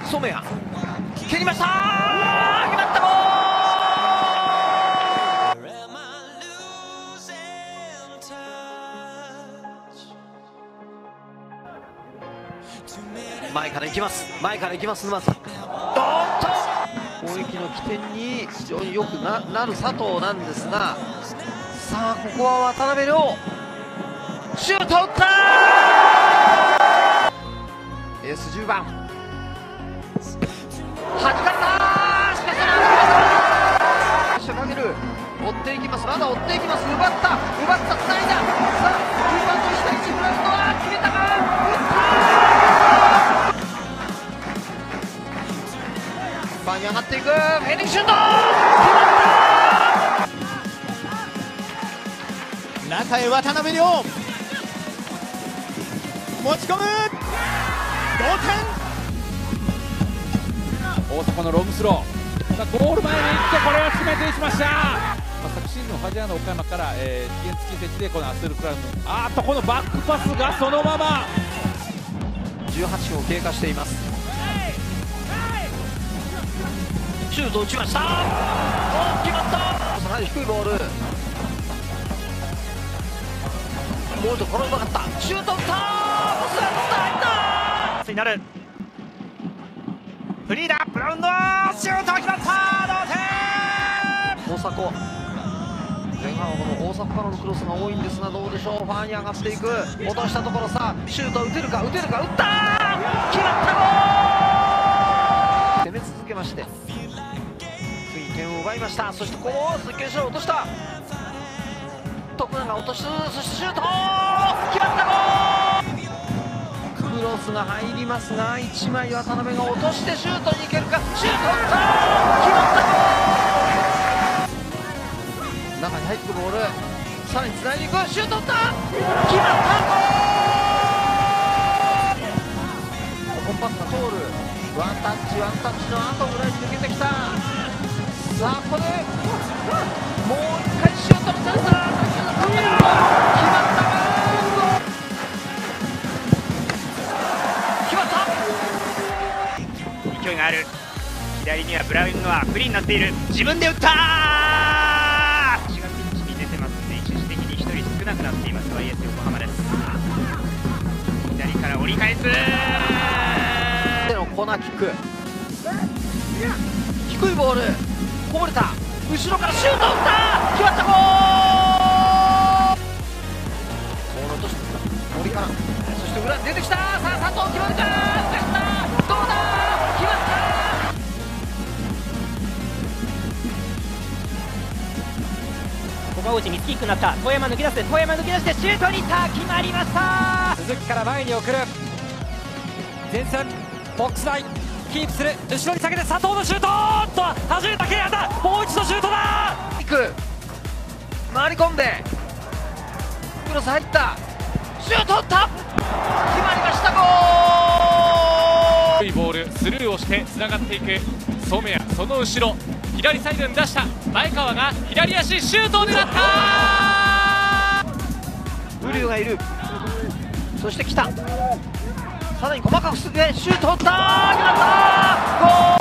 染谷蹴りましたー、決まったゴール。前から行きます、前から行きます沼津。ドーンと攻撃の起点に非常によく なる佐藤なんですが、さあここは渡辺亮シュート打った。エース10番はじかれたー、しかしかける、追っていきます、まだ追っていきます、奪ったつないだ、さあ9番と1対1グラウンドは決めたか、打ったー、バーに上がっていく、ヘディングシュート決まった、 中へ渡辺亮持ち込む、同点。 大迫のロングスロー、ゴール前に行ってこれを決めていきました。昨シーズンのファジアーノ岡山から期限付き設置でこのアスルクラウン、このバックパスがそのまま。 18分を経過しています。シュート打ちました、決まった、低いボール、ボールとこれうまかった、シュート打った、パスが入ったになる、フリーだ、ブラウンドシュート決まった、同点。大迫、前半はこの大迫からのクロスが多いんですが、どうでしょう、ファーに上がっていく、落としたところ、さあシュート打てるか、打ったー、決まったゴール。攻め続けまして次に点を奪いました。そしてここを鈴木健志郎落とした、徳永落とす、そしてシュート決まったゴール。クロスが入りますが、1枚渡辺が落としてシュートに行けるか、シュート打った、決まったゴール。中に入ってくるボール、さらにつないでいく、シュート打った、決まったゴール。コンパスが通る、ワンタッチの後ぐらいに抜けてきた、さあここでもう1回シュートのチャンスだ、決まった勢いがある、左にはブラウンノアフリーになっている、自分で打ったー、足がピッチに出てますので、一時的に1人少なくなっています YS 横浜です。左から折り返すのコーナーキック、低いボールこぼれた、後ろからシュート打った、決まったゴール。ボール落として森から、そして裏に出てきた、さあ佐藤決まるか、どうだ、決まった。 ここは内にキックになった、遠山抜き出してシュートに行った、決まりました。 鈴木から前に送る、前線ボックス内キープする、後ろに下げて佐藤のシュート、初めて蹴り当た、もう一度シュートだ、 回り込んでクロス入った、シュート打った、決まりました、ゴール。 低いボールスルーをしてつながっていく染谷、その後ろ左サイドに出した前川が左足シュートを狙った。 ウリュウがいる、そして来た、さらに細かくすげシュート打った、決まったゴール。